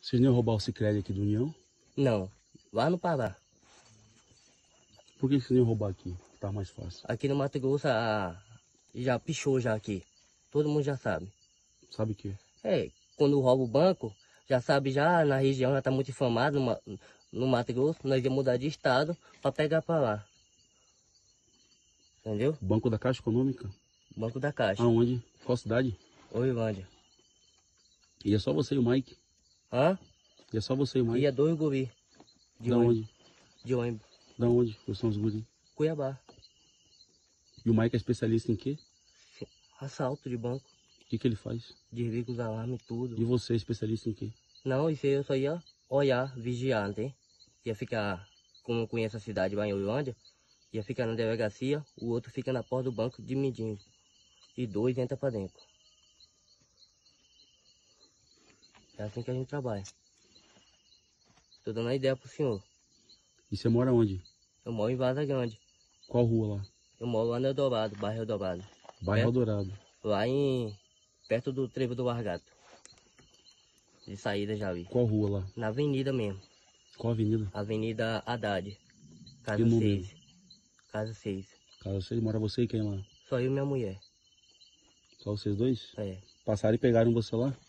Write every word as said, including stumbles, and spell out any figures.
Vocês nem roubaram o Sicredi aqui do União? Não, lá no Pará. Por que vocês nem roubar aqui? Que tá mais fácil. Aqui no Mato Grosso a, já pichou já aqui. Todo mundo já sabe. Sabe o quê? É, quando rouba o banco, já sabe já, na região já tá muito inflamado no, Ma- no Mato Grosso, nós ia mudar de estado para pegar para lá. Entendeu? Banco da Caixa Econômica? Banco da Caixa. Aonde? Qual cidade? Oilândia. E é só você e o Mike? Hã? E é só você e o Mike? Ia dois guri. De Da ônibus. onde? De ônibus. Da onde? Quais são os guri? Cuiabá. E o Mike é especialista em quê? Assalto de banco. O que que ele faz? Desliga os alarmes e tudo. E você é especialista em quê? Não, isso aí eu só ia olhar, vigiar, não tem? Ia ficar, como eu conheço a cidade lá em Oilândia, ia ficar na delegacia, o outro fica na porta do banco de medindo. E dois entra pra dentro. É assim que a gente trabalha. Tô dando uma ideia pro senhor. E você mora onde? Eu moro em Vaza Grande. Qual rua lá? Eu moro lá no Eldorado, bairro Eldorado. Bairro Perto- Eldorado. Lá em... perto do Trevo do Largato. De saída já vi. Qual rua lá? Na avenida mesmo. Qual avenida? Avenida Haddad. Casa E o número? seis. Casa seis. Casa você, mora você e quem lá? Só eu e minha mulher. Só vocês dois? É. Passaram e pegaram você lá?